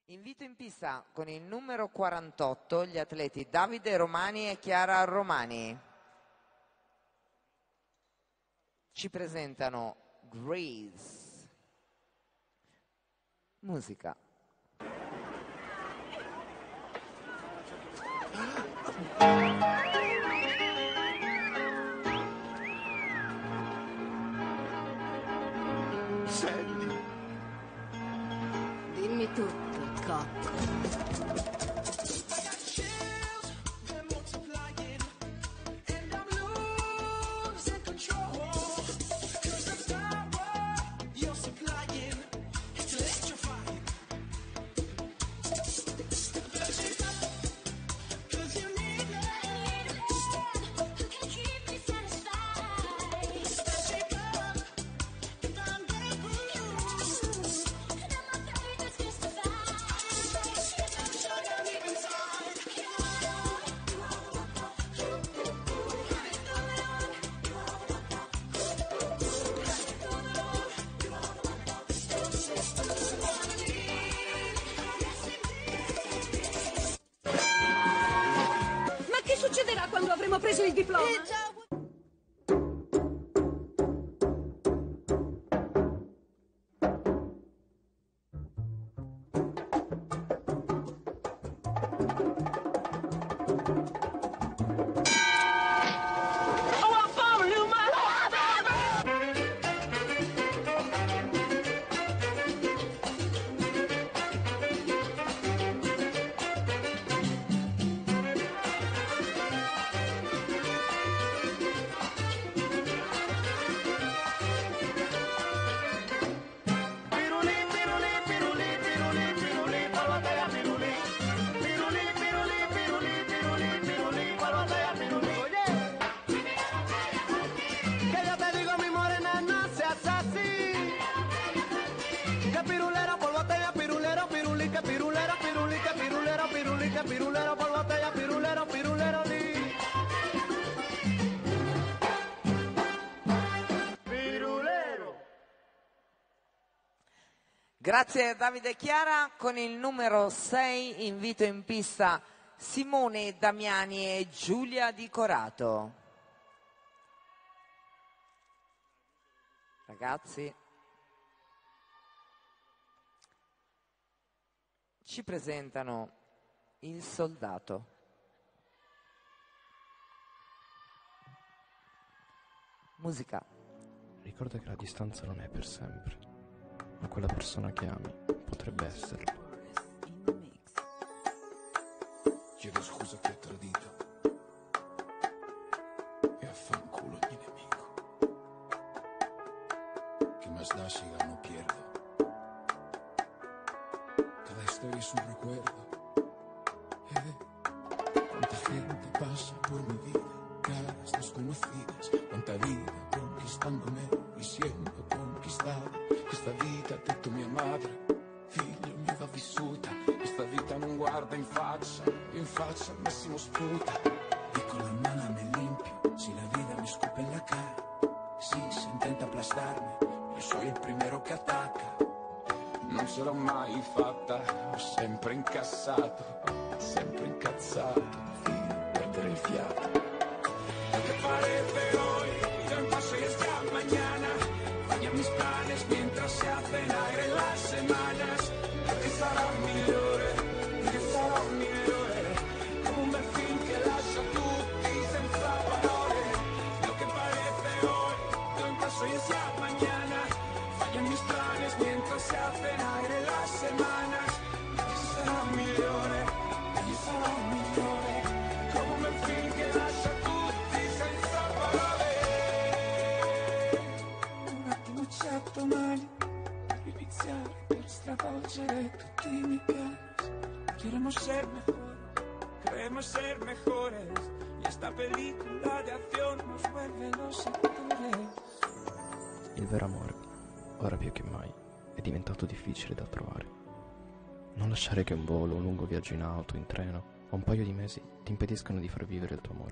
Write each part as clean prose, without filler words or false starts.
Invito in pista con il numero 48 gli atleti Davide Romani e Chiara Romani. Ci presentano Grace. Musica. Sandy. Dimmi tutto, Cotto. Ma che succederà quando avremo preso il diploma? Pirulero por botella, pirulero, pirulero lì. Pirulero. Grazie a Davide e Chiara. Con il numero 6 invito in pista Simone Damiani e Giulia Di Corato. Ragazzi, ci presentano Il soldato. Musica. Ricorda che la distanza non è per sempre, ma quella persona che ami potrebbe esserlo. Chiedo scusa a chi ha tradito e affanculo ogni nemico. Que más da si gano o pierdo. Cada historia es un recuerdo. Cuánta gente pasa por mi vida, caras desconocidas. Cuánta vida conquistándome y siendo conquistada. Questa vita, ha detto mia madre, figlio mio va vissuta. Questa vita non guarda in faccia al massimo sputa. E con la mano me limpio, si la vida mi scupe en la cara. Si se intenta aplastarmi, io soy il primero che attacca. Non ce l'ho mai fatta, ho sempre incassato, sempre incazzato, fino a perdere il fiato. Lo que parece hoy, yo en paso y es ya mañana. Fallan mis planes mientras se hacen aire las semanas. Che sarà migliore, che sarà migliore. Come un bel film che lascia tutti senza parole. Lo que parece hoy, yo en paso y es ya mañana. Fallan mis planes mientras se hacen aire las semanas. Che sarà migliore, che sarà migliore. Come un bel film che lascia tutti senza parole. Un attimo c'è domani, iniziare per stravolgere tutti i miei piani. Queremos ser mejores, y esta película de acción nos vuelve los actores. Il vero amore, ora più che mai, è diventato difficile da trovare. Non lasciare che un volo, un lungo viaggio in auto, in treno o un paio di mesi ti impediscano di far vivere il tuo amore.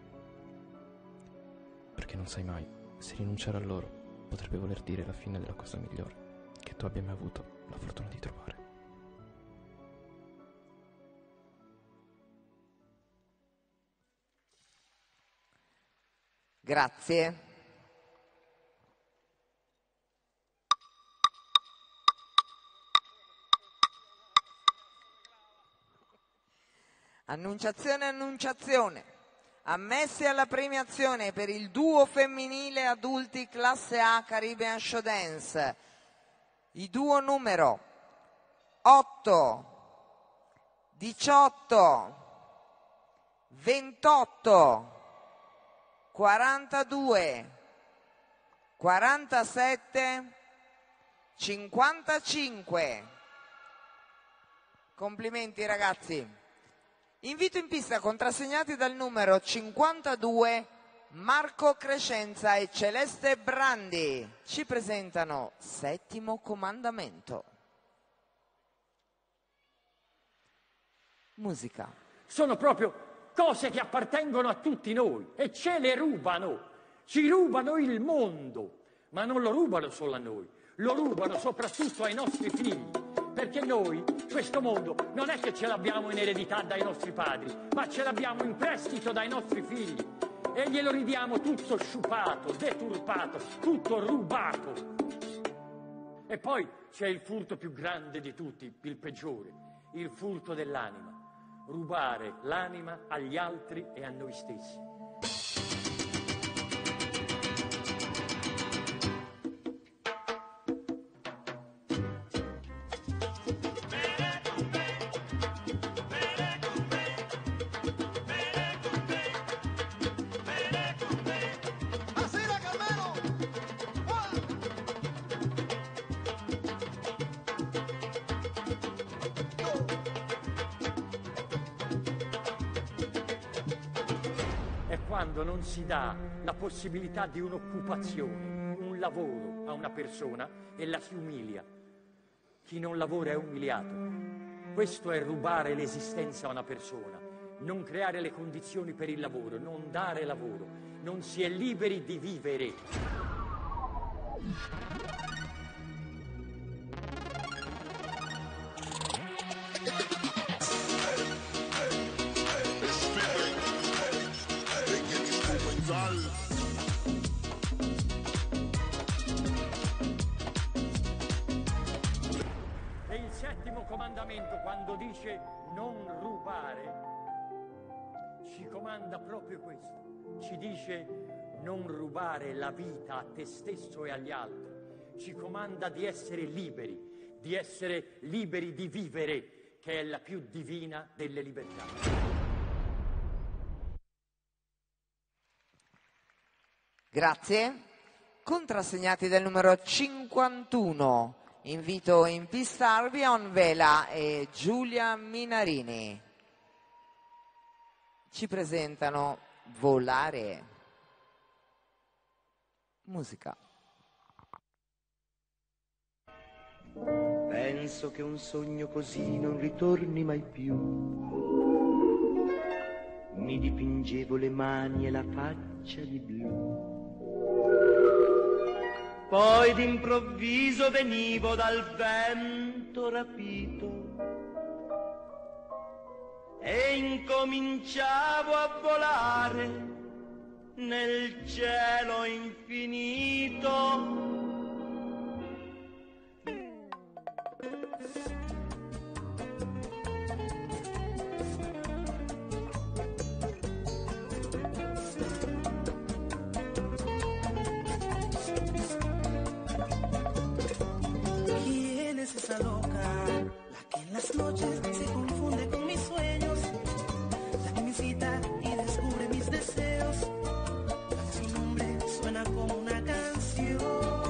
Perché non sai mai, se rinunciare a loro potrebbe voler dire la fine della cosa migliore che tu abbia mai avuto la fortuna di trovare. Grazie. Annunciazione, annunciazione. Ammessi alla premiazione per il duo femminile adulti classe A Caribbean Show Dance. I duo numero 8, 18, 28, 42, 47, 55. Complimenti ragazzi. Invito in pista contrassegnati dal numero 52 Marco Crescenza e Celeste Brandi. Ci presentano Settimo Comandamento. Musica. Sono proprio cose che appartengono a tutti noi e ce le rubano. Ci rubano il mondo, ma non lo rubano solo a noi, lo rubano soprattutto ai nostri figli. Perché noi, questo mondo, non è che ce l'abbiamo in eredità dai nostri padri, ma ce l'abbiamo in prestito dai nostri figli. E glielo ridiamo tutto sciupato, deturpato, tutto rubato. E poi c'è il furto più grande di tutti, il peggiore, il furto dell'anima. Rubare l'anima agli altri e a noi stessi. Quando non si dà la possibilità di un'occupazione, un lavoro a una persona e la si umilia. Chi non lavora è umiliato. Questo è rubare l'esistenza a una persona, non creare le condizioni per il lavoro, non dare lavoro, non si è liberi di vivere. E il settimo comandamento, quando dice non rubare, ci comanda proprio questo. Ci dice non rubare la vita a te stesso e agli altri. Ci comanda di essere liberi di vivere, che è la più divina delle libertà. Grazie. Contrassegnati dal numero 51. Invito in pista Albion Vela e Giulia Minarini. Ci presentano Volare. Musica. Penso che un sogno così non ritorni mai più. Mi dipingevo le mani e la faccia di blu. Poi d'improvviso venivo dal vento rapito e incominciavo a volare nel cielo infinito. Esa loca, la que en las noches se confunde con mis sueños, la que me incita y descubre mis deseos, la que su nombre suena como una canción.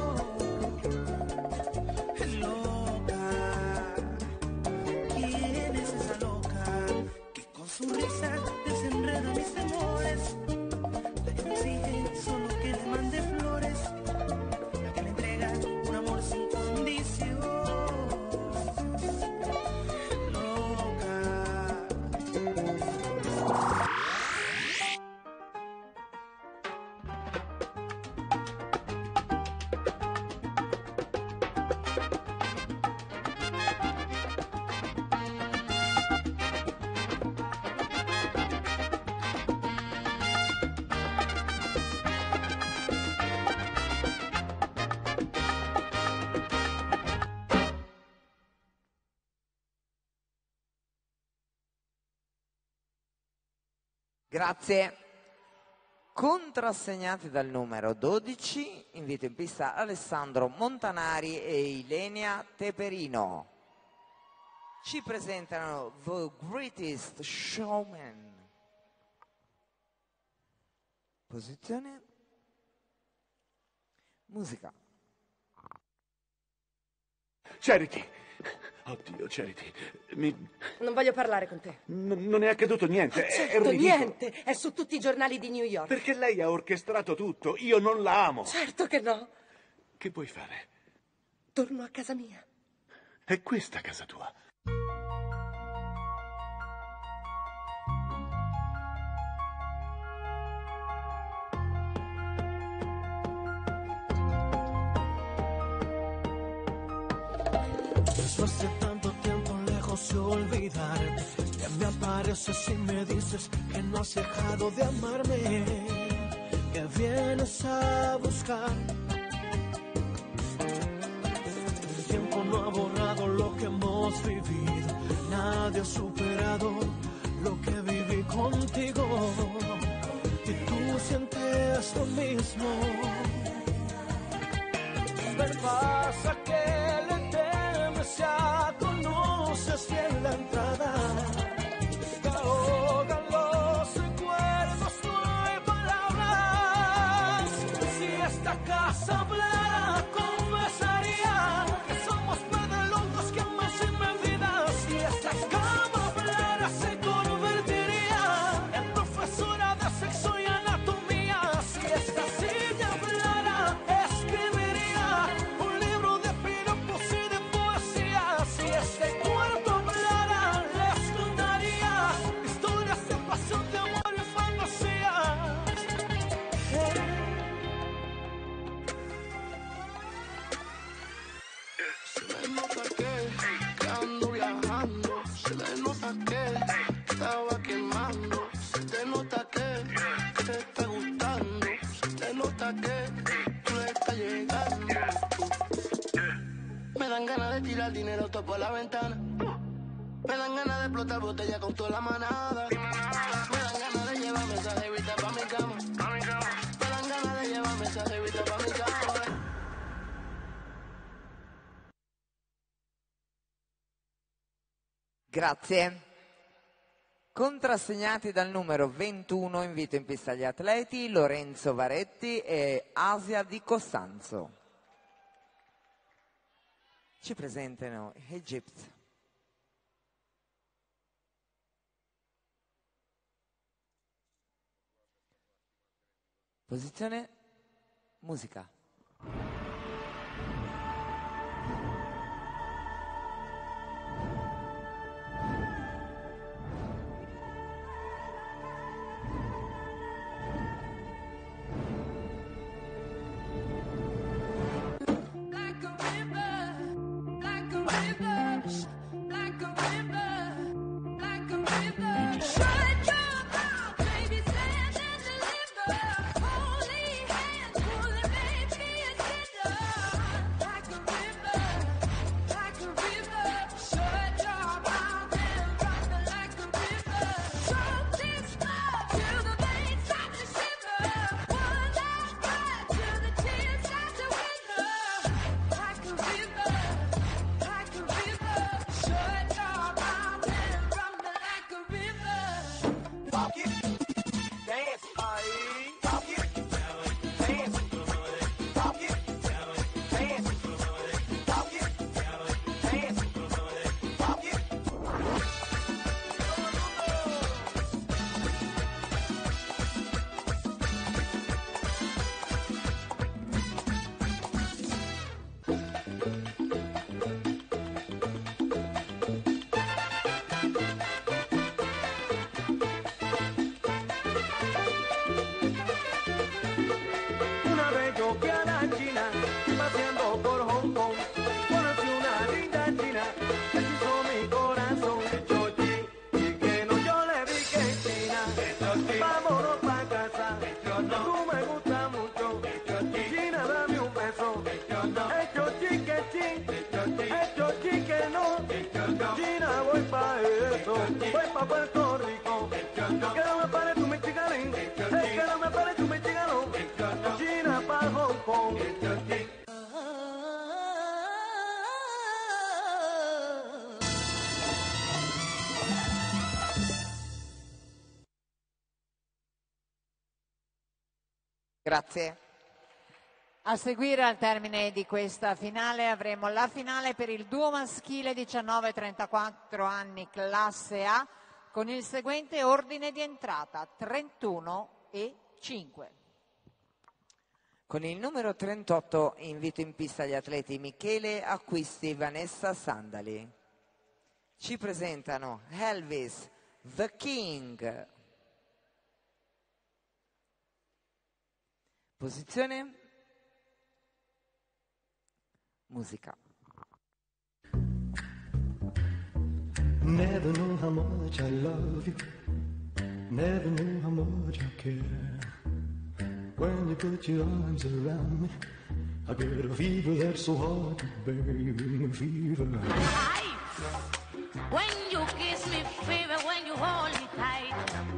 Loca, ¿quién es esa loca que con su risa desenreda mis temores? La que me exige solo que le mande flores, la que me entrega un amor sin condición. Grazie. Contrassegnati dal numero 12, invito in pista Alessandro Montanari e Ilenia Teperino. Ci presentano The Greatest Showman. Posizione, musica. Charity! Oddio, Charity, Non voglio parlare con te. non è accaduto niente, è Certo, ridicolo. niente. È su tutti i giornali di New York. Perché lei ha orchestrato tutto, io non la amo. Certo che no. Che vuoi fare? Torno a casa mia. È questa casa tua. Después de tanto tiempo lejos de olvidarte, ya me apareces si me dices que no has dejado de amarme, que vienes a buscar. El tiempo no ha borrado lo que hemos vivido, nadie ha superado lo que viví contigo, y tú sientes lo mismo. Pero pasa que le temes, ya conoces bien la entrada, te ahogan los recuerdos, no hay palabras. Si esta casa hablara, confesaría que somos pedalongos que amas en mi vida. Si esta cama hablara, se convertiría en profesora de sexo y anatomía. Si esta silla hablara, escribiría un libro de piropos y de poesía. Si este cuarto hablara, les contaría historias de pasión, de amor y fantasía. Se le nota que ando viajando, se le nota que estaba quemando, se te nota que te está gustando, se te nota que tú le estás llegando. Me dan ganas de tirar dinero todo por la ventana, me dan ganas de explotar botella con toda la manada, me dan ganas de llevarme esa jevita pa' mi cama, me dan ganas de llevarme esa jevita pa' mi cama. Grazie. Contrassegnati dal numero 21, invito in pista gli atleti Lorenzo Varetti e Asia Di Costanzo. Ci presentano Egypt. Posizione, musica. China, voy pa' eso, voy pa' Puerto Rico, que no me pare tu mentira. Grazie. A seguire, al termine di questa finale, avremo la finale per il duo maschile 19-34 anni classe A con il seguente ordine di entrata 31 e 5. Con il numero 38 invito in pista gli atleti Michele Acquisti e Vanessa Sandali. Ci presentano Elvis The King. Posizione. Musica. Never know how much I love you. Never know how much I care. When you put your arms around me, I get a fever that's so hard to bear. Fever. When you kiss me, fever, when you hold me tight.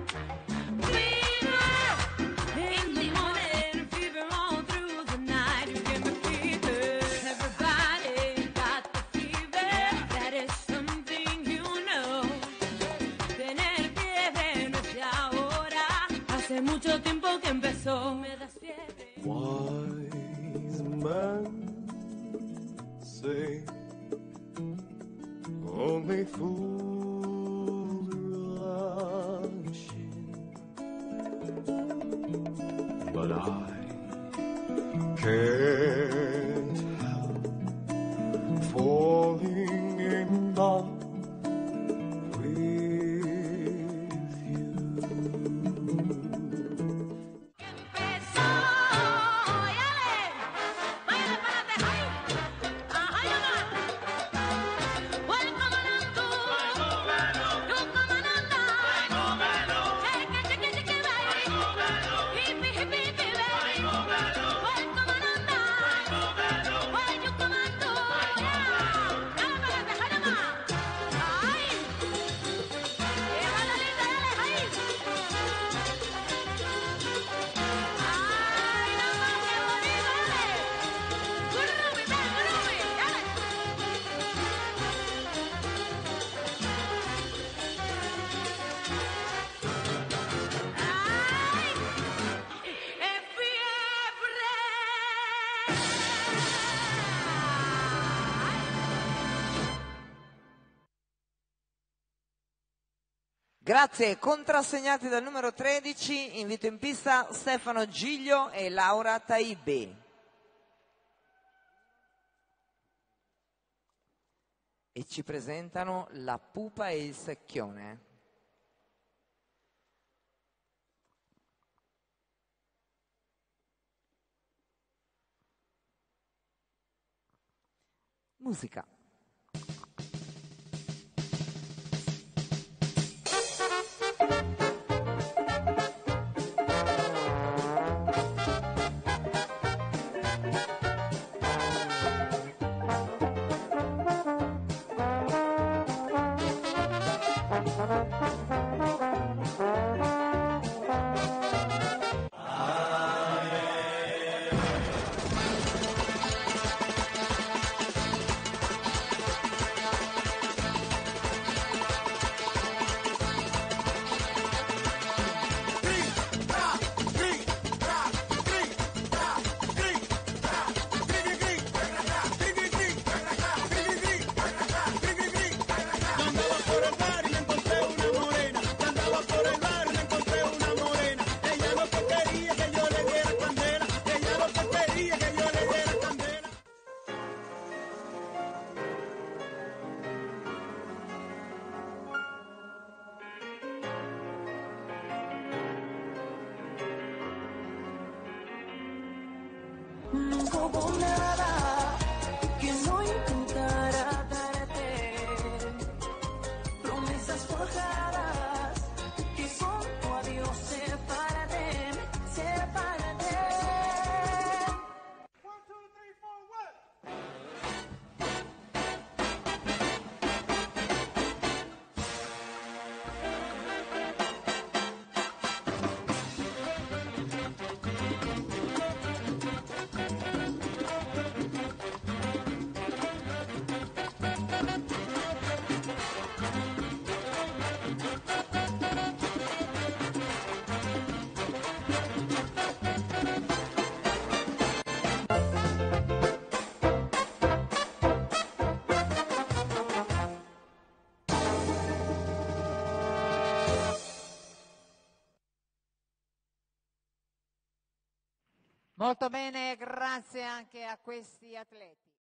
Fever in the morning, fever all through the night. You give me fever. Everybody got the fever. That is something you know. Tener fiebre no es de ahora. Hace mucho tiempo que empezó. Me das fiebre. Wise men say only fools rush in, but I can't help falling in love with you. Grazie, contrassegnati dal numero 13, invito in pista Stefano Giglio e Laura Taibbi. E ci presentano La pupa e il secchione. Musica. Nunca hubo nada que no intentara darte. Promesas forjadas que con tu adiós sepárate, sepárate. 1, 2, 3, 4, 1. Molto bene, grazie anche a questi atleti.